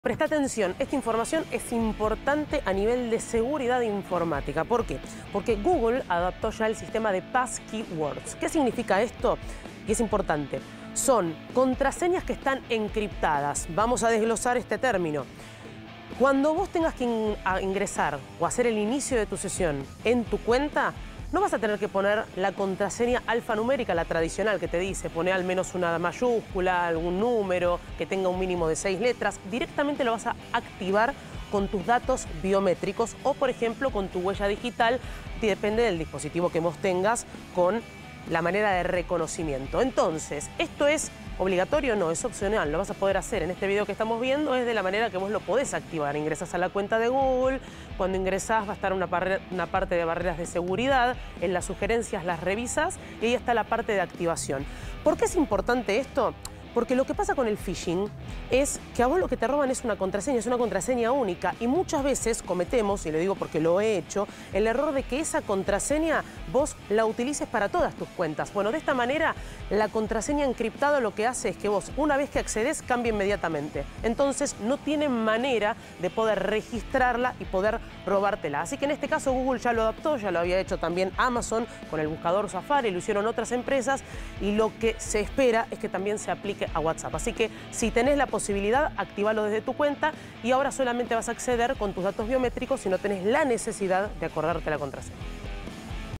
Presta atención, esta información es importante a nivel de seguridad informática. ¿Por qué? Porque Google adaptó ya el sistema de Passkeywords. ¿Qué significa esto? Y es importante. Son contraseñas que están encriptadas. Vamos a desglosar este término. Cuando vos tengas que ingresar o hacer el inicio de tu sesión en tu cuenta, no vas a tener que poner la contraseña alfanumérica, la tradicional que te dice, pone al menos una mayúscula, algún número, que tenga un mínimo de 6 letras. Directamente lo vas a activar con tus datos biométricos o, por ejemplo, con tu huella digital, depende del dispositivo que vos tengas, con la manera de reconocimiento. Entonces, ¿esto es obligatorio? No, es opcional, lo vas a poder hacer. En este video que estamos viendo es de la manera que vos lo podés activar. Ingresás a la cuenta de Google, cuando ingresás va a estar una parte de barreras de seguridad, en las sugerencias las revisas y ahí está la parte de activación. ¿Por qué es importante esto? Porque lo que pasa con el phishing es que a vos lo que te roban es una contraseña única y muchas veces cometemos, y le digo porque lo he hecho, el error de que esa contraseña vos la utilices para todas tus cuentas. Bueno, de esta manera la contraseña encriptada lo que hace es que vos, una vez que accedes, cambia inmediatamente. Entonces no tienen manera de poder registrarla y poder robártela. Así que en este caso Google ya lo adaptó, ya lo había hecho también Amazon con el buscador Safari, lo hicieron otras empresas y lo que se espera es que también se aplique a WhatsApp. Así que si tenés la posibilidad, activalo desde tu cuenta y ahora solamente vas a acceder con tus datos biométricos si no tenés la necesidad de acordarte la contraseña.